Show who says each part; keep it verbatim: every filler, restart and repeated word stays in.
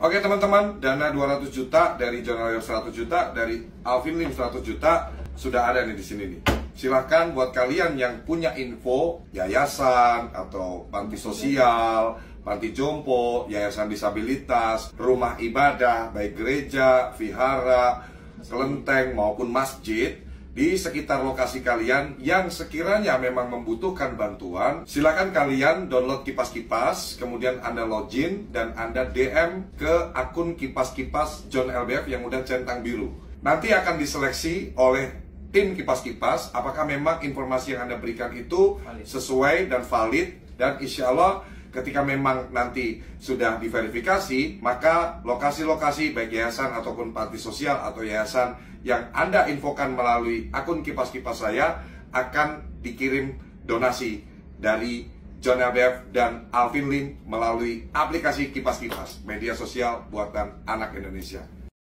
Speaker 1: Oke teman-teman, dana dua ratus juta dari John L B F seratus juta, dari Alvin Lim seratus juta sudah ada nih di sini nih. Silahkan buat kalian yang punya info yayasan atau panti sosial, panti jompo, yayasan disabilitas, rumah ibadah, baik gereja, vihara, kelenteng maupun masjid di sekitar lokasi kalian yang sekiranya memang membutuhkan bantuan, silakan kalian download Kipas-Kipas, kemudian Anda login dan Anda D M ke akun Kipas-Kipas John L B F yang udah centang biru. Nanti akan diseleksi oleh tim Kipas-Kipas apakah memang informasi yang Anda berikan itu sesuai dan valid, dan insya Allah ketika memang nanti sudah diverifikasi, maka lokasi-lokasi baik yayasan ataupun panti sosial atau yayasan yang Anda infokan melalui akun Kipas-Kipas saya akan dikirim donasi dari John L B F dan Alvin Lim melalui aplikasi Kipas-Kipas, media sosial buatan anak Indonesia.